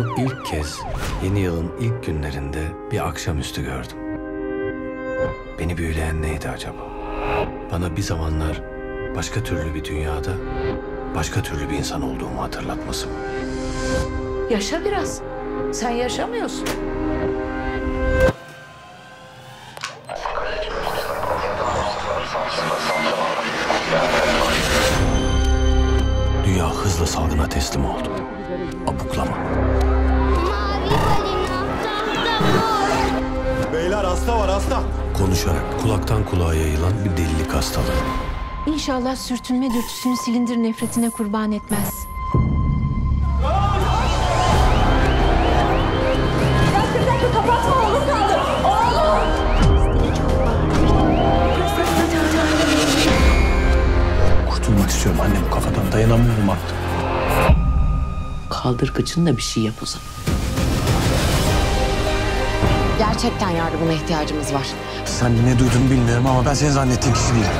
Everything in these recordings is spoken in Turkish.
İlk kez yeni yılın ilk günlerinde bir akşamüstü gördüm. Beni büyüleyen neydi acaba? Bana bir zamanlar başka türlü bir dünyada, başka türlü bir insan olduğumu hatırlatması mı? Yaşa biraz. Sen yaşamıyorsun. Dünya hızla salgına teslim oldu. Abuklama. Mavi balina, tahta. Beyler hasta var hasta. Konuşarak kulaktan kulağa yayılan bir delilik hastalığı. İnşallah sürtünme dürtüsünü silindir nefretine kurban etmez. Kurtulmak istiyorum anne bu kafadan. Dayanamıyorum artık. Kaldır kıçını da bir şey yap o zaman. Gerçekten yardımına ihtiyacımız var. Sen ne duyduğunu bilmiyorum ama ben senin zannettiğin kişi değilim.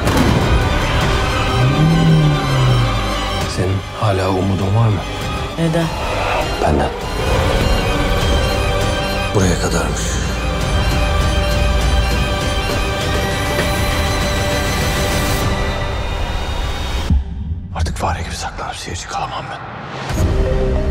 Senin hala umudun var mı? Neden? Benden. Buraya kadarmış. Artık fare gibi saklanıp seyirci kalamam ben.